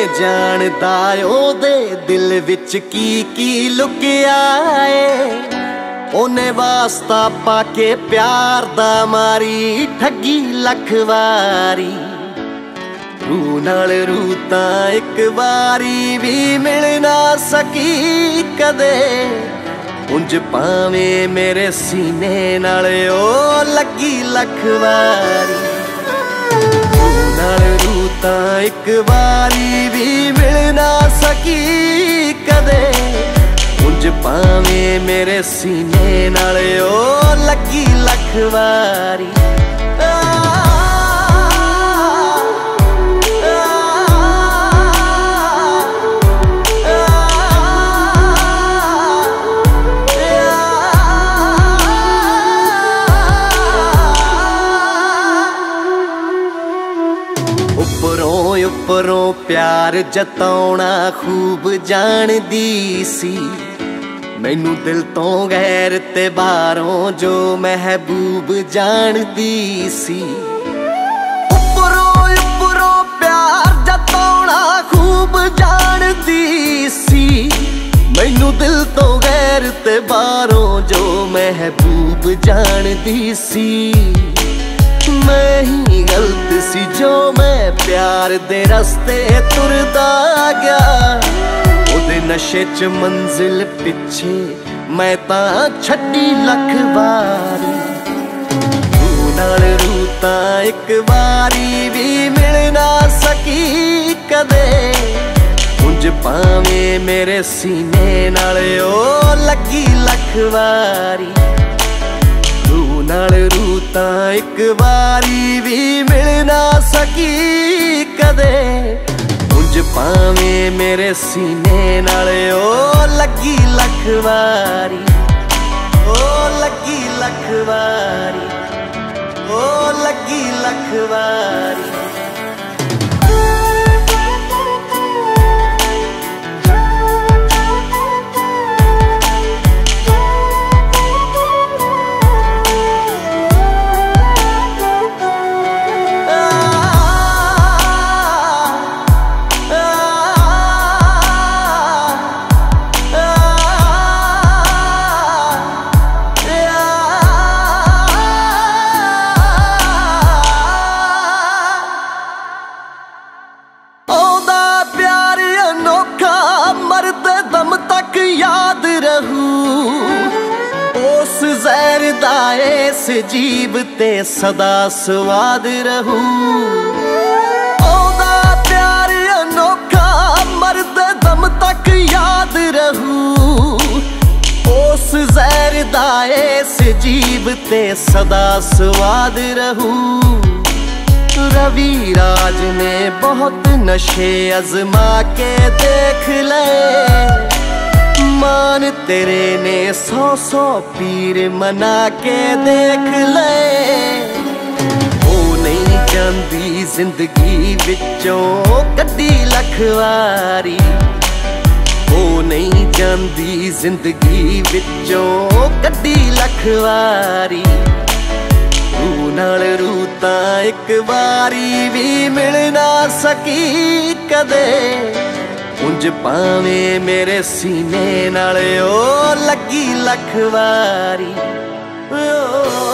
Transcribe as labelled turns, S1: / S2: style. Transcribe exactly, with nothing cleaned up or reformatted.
S1: जानदा ओदे दिल विच की की लुकिया है। ओने वास्ता पाके प्यार दा मारी ठगी लख वारी। रू नाल रू तां इक वारी भी मिल ना सकी कदे। उंज भावें मेरे सीने नाल ओ लगी लख वारी। रू नाल रू तां इक वारी भी मिल ना सकी कदे। उंज भावें मेरे सीने नाल ओ लगी लख वारी। उपरों उपरों प्यार जताउणा खूब जानदी सी। मैनू दिल तो गैर ते बाहरों जो महबूब जानदी सी। उपरों उपरों प्यार जताउणा खूब जानदी सी। मैनू दिल तो गैर ते बाहरों जो महबूब जानदी सी। मैं ही गलत सी जो मैं प्यार दे रस्ते तुरदा गया। ओदे नशे च मंजिल पिछे मैं तां छड्डी लख वारी। रू नाल रू तां इक वारी भी मिल ना सकी कदे। उंज भावें मेरे सीने नाल ओ लगी लख वारी। रू नाल रू तां इक वारी भी मिल ना सकी कदे। उंज भावें मेरे सीने नाल ओ लगी लख वारी। ओ लगी लख वारी। ओ लगी लख वारी। याद रहूं उस ज़हर दा इस जीब ते सदा स्वाद रहूं। ओदा प्यार अनोखा मर्द दम तक याद रहूं। उस ज़हर दा इस जीब ते सदा स्वाद रहूं। रवि राज ने बहुत नशे अजमा के देख ले। मान तेरे ने सौ सौ पीर मना के देख ले। ओ नहीं जानदी जिंदगी विचों कड्डी लख वारी। ओ नहीं जानदी जिंदगी विचों कड्डी लख वारी। रू नाल रू तां इक वारी भी मिल ना सकी कदे। उंज भावें मेरे सीने नाल ओ लगी लख वारी। ओ